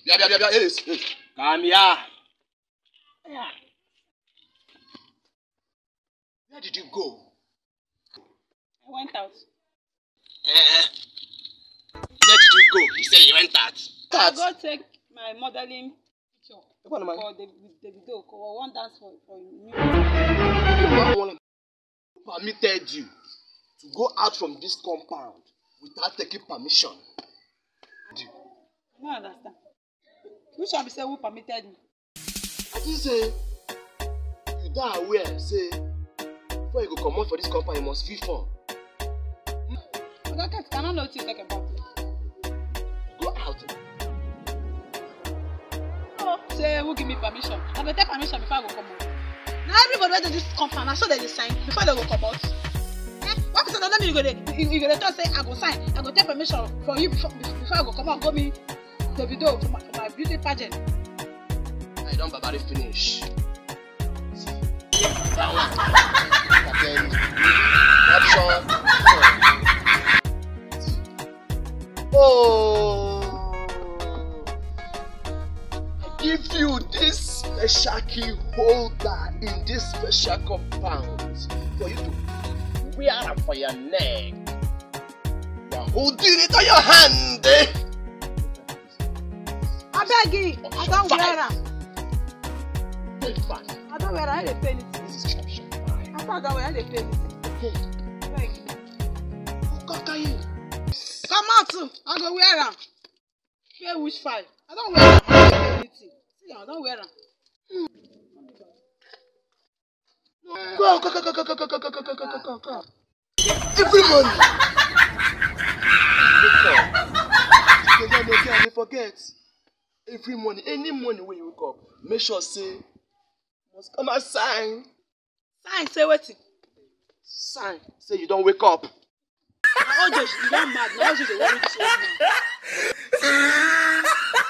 Yes. Come here. Yeah. Where did you go? I went out. Where did you go? You say you went out. I go take my modeling picture What am I? for the video. For one dance for me. Who permitted you to go out from this compound without taking permission? I don't understand. Which one be say who permitted me? I just say you don't aware. Say before you go come out for this compound, you must feel form. I cannot know what you talk about. Go out. Oh, say who give me permission? I go take permission before I go come out. Now everybody went to this compound. I saw they sign before they go come out. What person don't mean you go to say I go sign? I go take permission for you before I go come out. Go me the video for my beauty pageant. I don't barbary finish. Oh, I give you this special key holder in this special compound for you to wear it for your neck. You are holding it on your hand. I beg you, I don't wear it. I don't wear it. I don't pay anything. This is option 5. I thought that way I don't pay anything. Beg you. Who got you? Come out too. I go wear them. Pay which 5? I don't wear them. I don't pay anything. See, I don't wear them. Go. Every morning. You forget. Every morning, any morning when you wake up, make sure say must come and sign. Sign, say what? Sign. Say you don't wake up. Oh, you don't mad. Now you just worry this old man.